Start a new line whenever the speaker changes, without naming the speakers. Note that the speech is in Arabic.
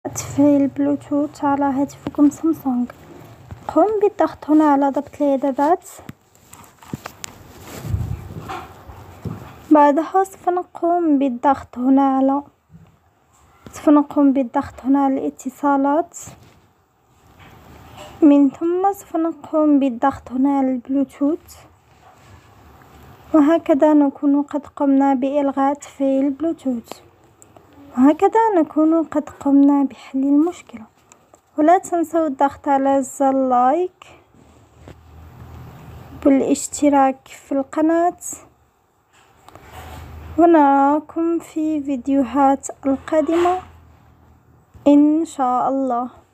تفعيل بلوتوث على هاتفكم سامسونج. قم بالضغط هنا على ضبط الإعدادات. بعدها سوف نقوم بالضغط هنا على الاتصالات. من ثم سوف نقوم بالضغط هنا على البلوتوث، وهكذا نكون قد قمنا بإلغاء تفعيل البلوتوث، وهكذا نكون قد قمنا بحل المشكلة. ولا تنسوا الضغط على زر لايك والاشتراك في القناة، ونراكم في فيديوهات القادمة إن شاء الله.